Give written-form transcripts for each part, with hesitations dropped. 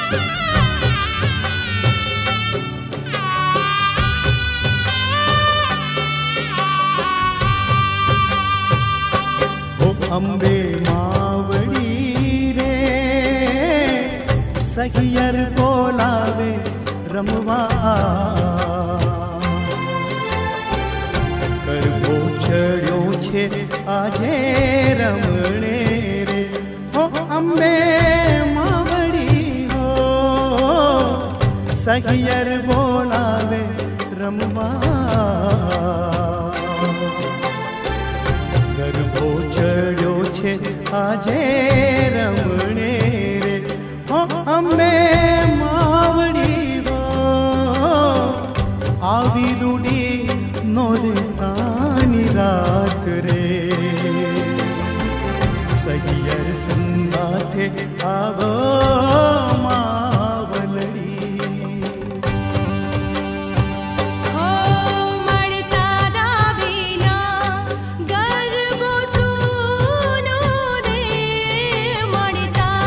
अंबे मावड़ी रे सखियर बोलावे रमवा करबो चढ़्यो छे आजे रमणे रे हो अंबे मावड़ी हो सखियर बोलावे रमवा गरबो चढ़्यो छे आजे रमणे रे हो अंबे मावड़ी हो आवी रूडी नोरतानी रात रे सखियर संगाथे आवो मावलड़ी मड़ता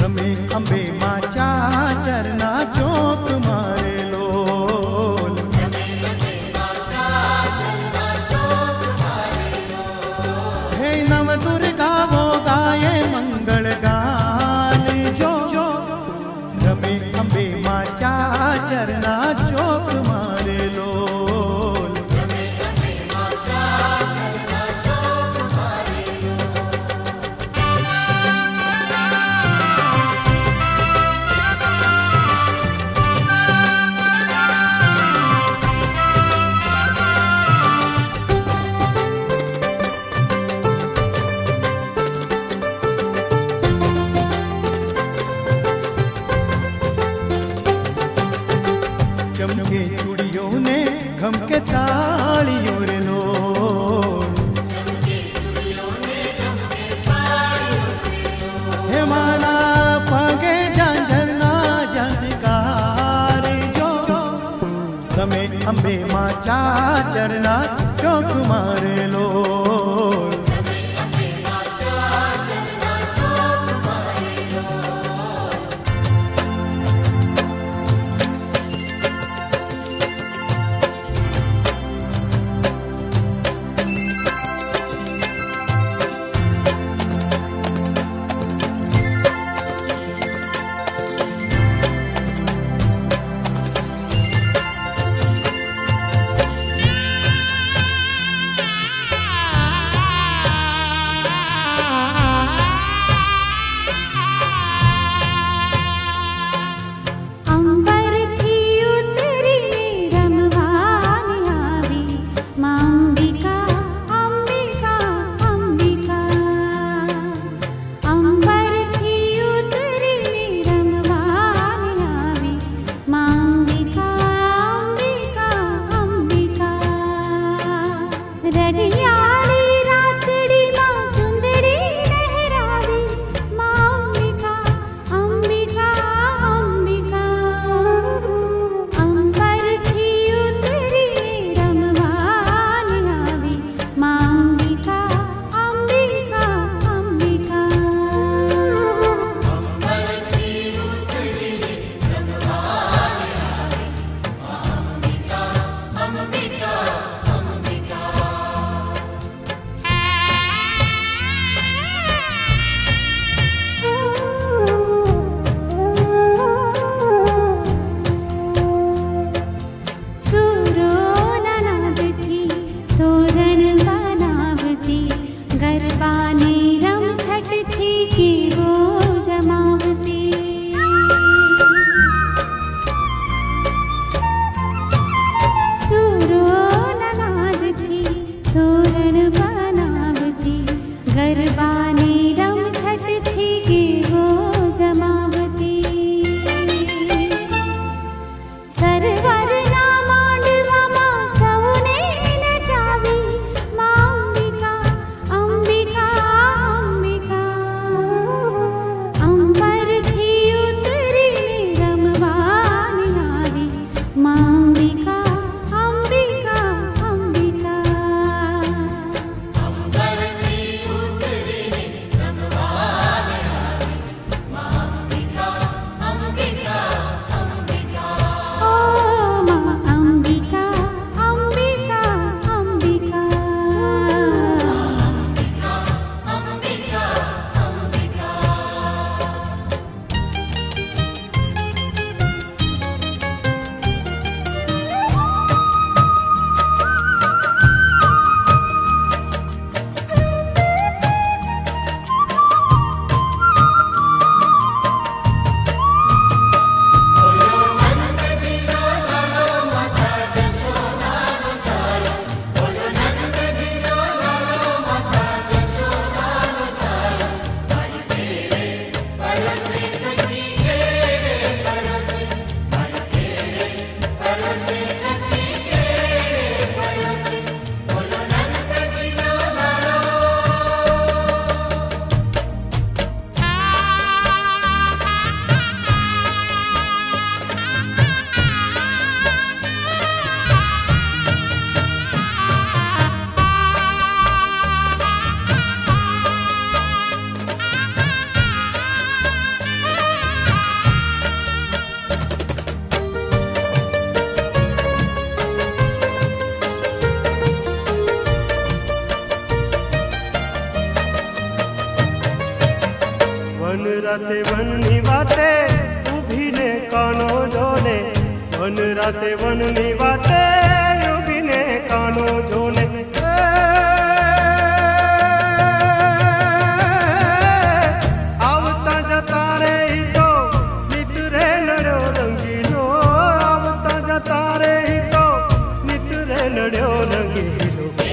रमे अंबे माचा चरना चौक मारे लोल। हे नव दुर्गा वो गाये मंगल गान जो रमे अंबे माचा चरना चौक मारे लोल। चमके चूड़ियों ने घमके तालियों रे लोल। हे माना पागे झांझरना झंकार जो रमे अंबे माचा चरना चौक मारे लोल। राते वननी वाटे उभीने कानो जोने, वन राते वननी वाटे उभीने कानो जोने। आवता जता रे ही तो नित रे नड्यो रंगीलो, आवता जता रे ही तो नित रे नड्यो रंगीलो।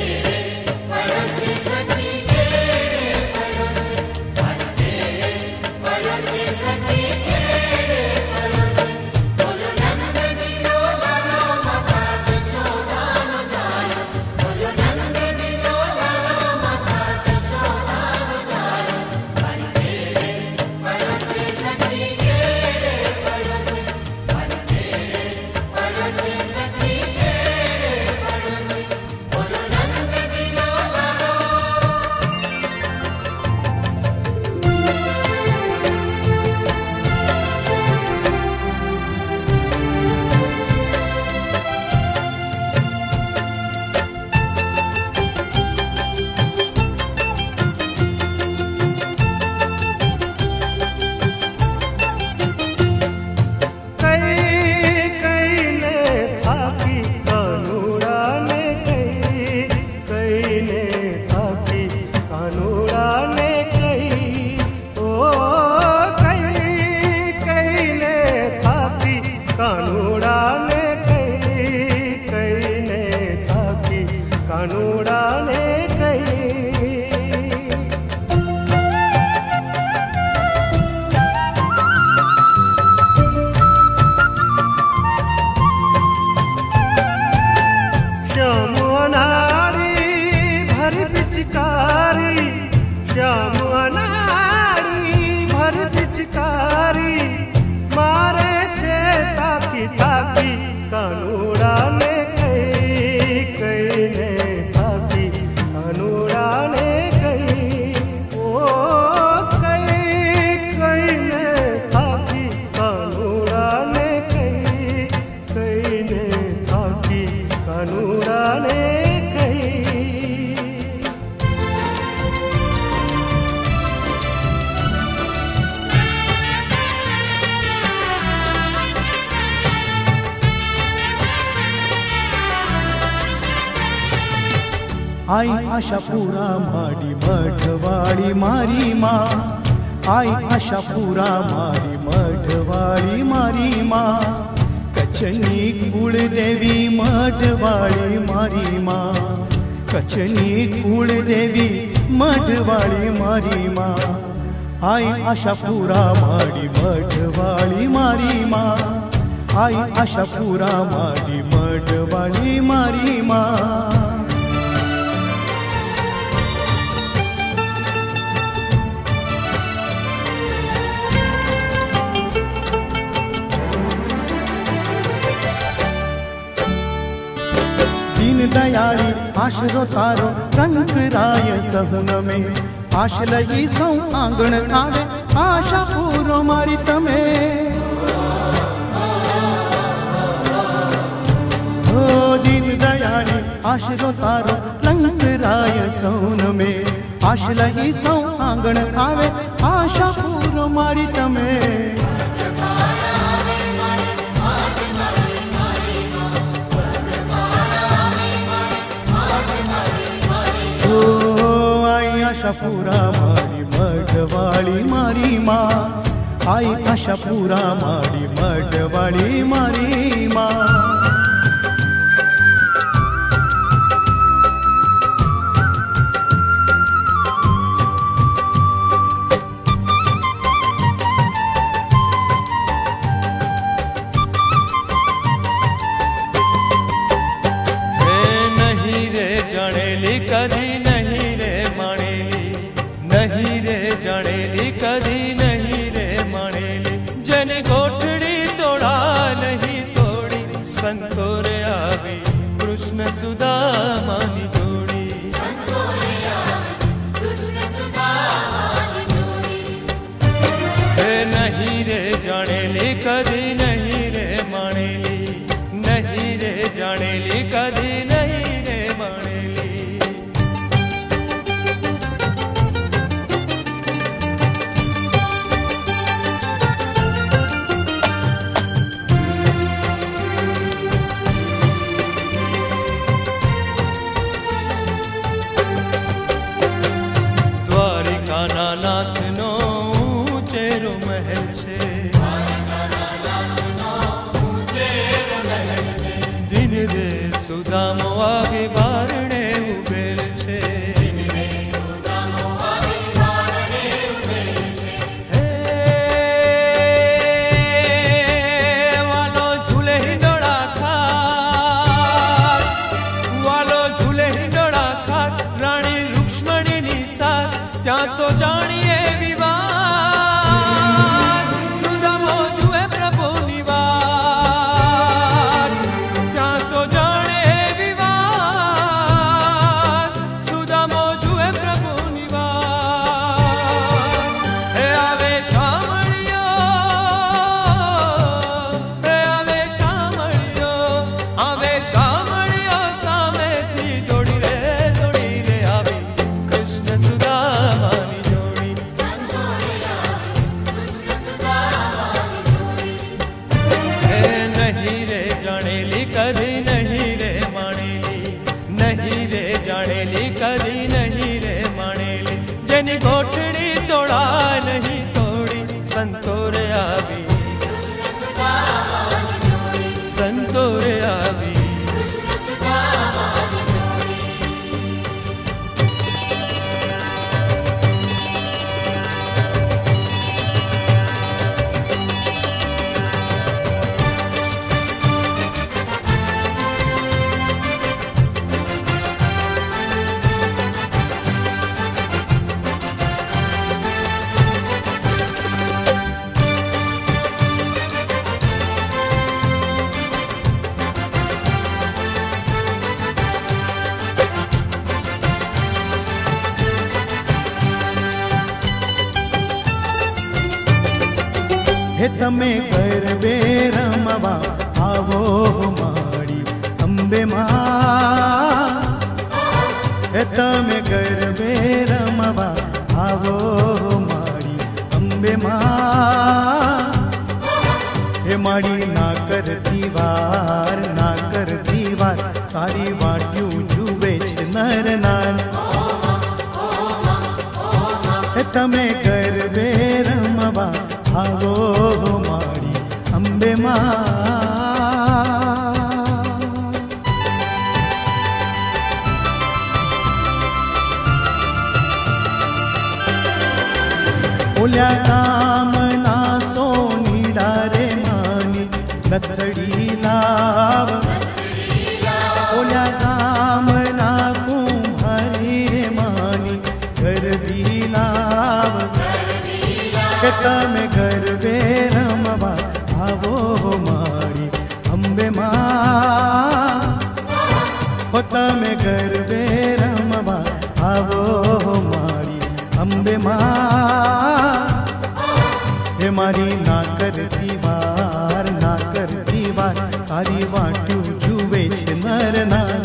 आई आशापुरा माडी मठवाड़ी मारी माँ, आई आशापुरा माडी मठवाड़ी मारी माँ, कचनी कुल देवी मठवाड़ी मारी माँ, कचनी कुल देवी मठवाड़ी मारी माँ। आई आशापुरा माडी मठवाड़ी मारी माँ, आई आशापुरा माडी मठवाड़ी मारी माँ। दीन दयाली आशरो तारो रंग राय सहुन में, आश लगी सौ आंगण आवे आशा पूरो मारी तमे। ओ दीन दयाली आशरो तारो रंग राय सहुन में, आश लगी सौ आंगण आवे आशा पूरो मारी तमे। आशापुरा मारी मठवाड़ी मारी माँ, आई आशापुरा मारी मठवाड़ी मारी माँ। नहीं रे जानेली कदी नहीं रे मानेली, नहीं रे जानेली कदी नहीं रे मानेली, जन गोठड़ी तोड़ा नहीं तोड़ी, संतोर आवी कृष्ण सुदामानी जोड़ी। हे नहीं रे जानेली कदी नहीं रे मानेली, नहीं रे जानेली कदी नहीं रे मानेली। તારાનાથ નો ઊંચેરો મહેલ છે, દિન રે સુદામો આગે બારણે ઉભેલ છે, હે વાલો ઝૂલે હિંડોળા ખાટ, વાલો ઝૂલે હિંડોળા ખાટ, રાણી રુક્ષ્મણીની સાથ ત્યાં તો જાણીએ વિવાદ, સુદામો જુએ પ્રભુની વાત, ત્યાં તો જાણે વિવાદ, સુદામો જુએ પ્રભુની વાત. હે આવે શામળિયો, હે આવે શામળિયો, આવે શામળિયો સામેથી દોડી રે આવી કૃષ્ણ સુદામાની જોડી. હે નહીં રે જાણેલી કદી નહીં રે માણેલી, નહીં રે જાણેલી કદી નહીં રે માણેલી, જેની ગોઠડી તોડાય નહીં તોડી, સંતો રે આવી, સંતો રે આવી. હે તમે ગરબે રમવા આવો મારી અંબે માં, હે તમે ગરબે રમવા આવો મારી અંબે માં, હે મારી ના કરતી વાર, ના કરતી વાર, તારી વાટ્યું જુએ છે નર નાર. હે તમે ગરબે રમવા આવો મારી અંબે માં. ઓલ્યા ગામના સોનીડા રે માની લથડી લાવ, ઓલ્યા ગામના કુંભારી રે માની ગરબી લાવ, કે તમે ગરબે રમવા આવો મારી અંબે માં, હો તમે ગરબે રમવા આવો મારી અંબે માં. હે મારી ના કરતી વાર, ના કરતી વાર, તારી વાટ્યું જુએ છે નર નાર.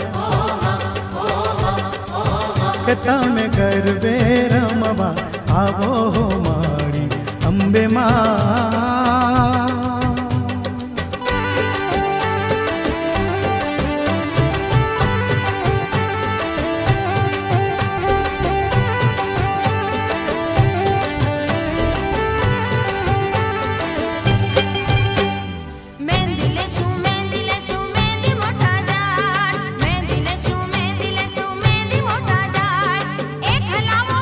કે તમે ગરબે રમવા આવો મારી અંબે માં. એક હલાવો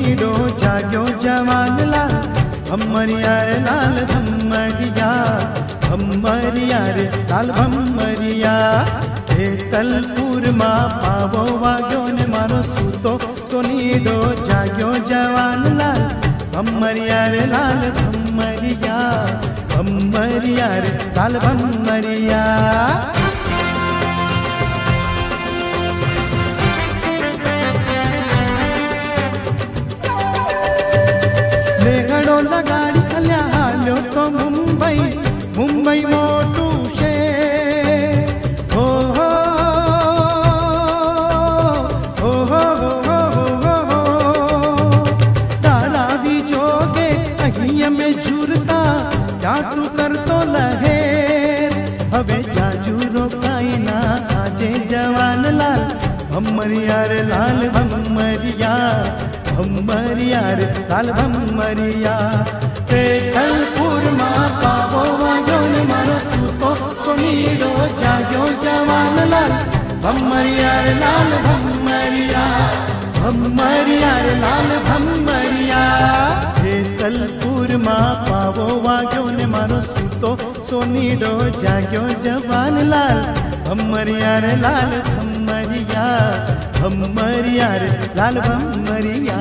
सोनीडो जाग्यो जवान लाल भम्मरिया रे लाल भम्मरिया भम्मरिया रे लाल भम्मरिया तलपुर मा पावो वाग्यो ने मारो सूतो सोनीडो जाग्यो जवान लाल भम्मरिया रे लाल भम्मरिया भम्मरिया रे लाल भम्मरिया लेगडोला गाडी हल्या हालो तो मुंबई मुंबई मोटू शे हो हो हो हो हो हो हो तारा भी जोगे अहिया में जुरता जाटू कर तो लहेर हवे जाजू रोकाई ना आजे जवान लाल भम्मरिया रे लाल भम्मरिया भम्मरिया रे लाल भम्मरिया तलपुर मा पावो वाग्यो ने मारो सूतो सोनीडो जाग्यो जवान लाल भम्मरिया रे लाल भम्मरिया भम्मरिया रे लाल भम्मरिया तलपुर मा पावो वाग्यो ने मारो सूतो सोनीडो जाग्यो जवान लाल भम्मरिया रे लाल भम्मरिया भम्मरिया रे लाल भम्मरिया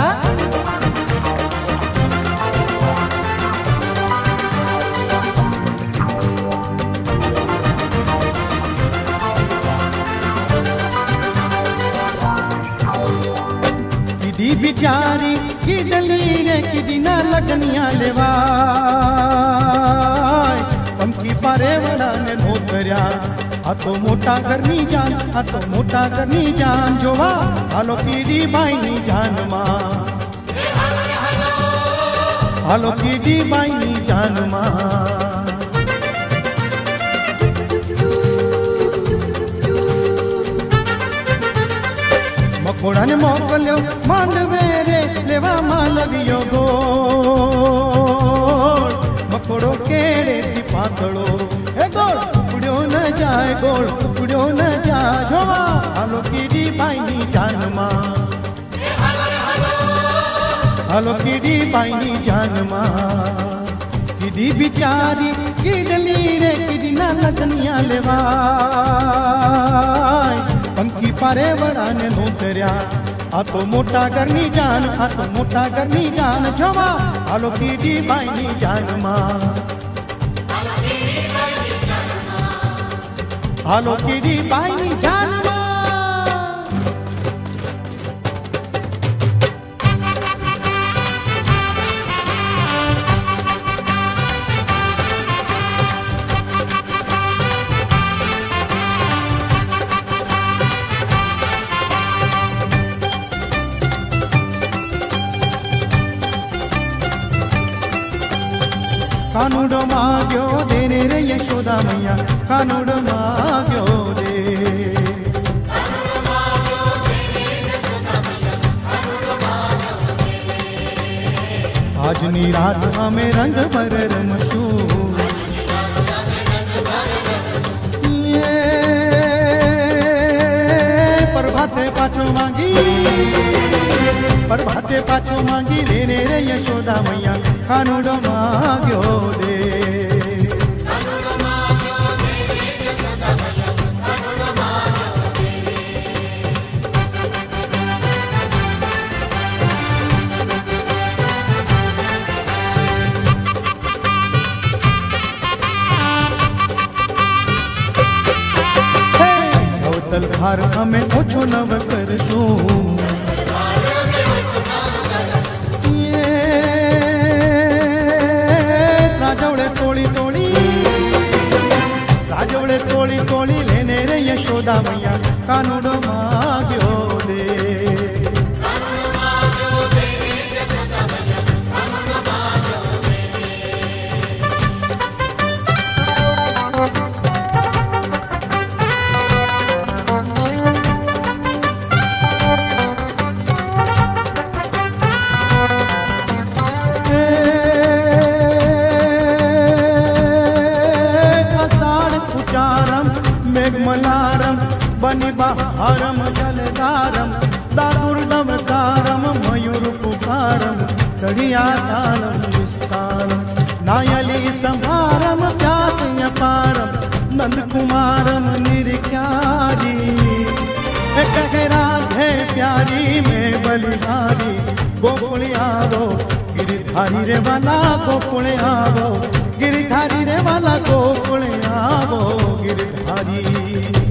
किदी बिचारी की दलीरे किदी ना लगनिया लेवा पंखी पारे वड़ा ने नोकर्या तो मोटा करनी जान तो मोटा करनी जान जोवा हालो कीडी बाईनी जान मां हालो कीडी बाईनी जान मां मकोड़ा ने मोकल्यो मांडवे रे लेवा मालवियो गोल मकोड़ो केड़े थी पातड़ो ए गोल उड़्यो न जाए गोल उड़्यो न जाए जोवा हालो कीडी बाईनी जान मां हालो कीडी बाईनी जान मां कीडी बिचारी कीडली रे कीडी ना लगनिया लेवा पंखी पारे वड़ा ने नोकर्या तो मोटा करनी जान तो मोटा करनी जान जोवा हालो कीडी बाईनी जान मां हालो कीडी बाईनी जान मां कानूडो माग्यो देने रे यशोदा मैया कानूडो माग्यो दे आजनी रात हमें रंग भर रमशू प्रभाते पाछो मांगी प्रभाते पाछो मांगी देने रे यशोदा मैया कानूडो माग्यो दे तलखार हमें ओछो नव करशू राजवड़े तोड़ी तोड़ी राजवड़े तोड़ी तोड़ी लेने रे यशोदा मैया कानूडो माग्यो दे मेघमलारम बनि बहारम जलधारम दारुर्दम तारम मयूर सड़िया तालम विस्तारम नायली संभारम प्यास पारम नंद कुमारम निरख्यारी कहे राधे प्यारी में बलिहारी गोकुल आवो गिरधारी रे वाला गोकुल आवो गिरधारी रे वाला गोकुल आवो गिरधारी।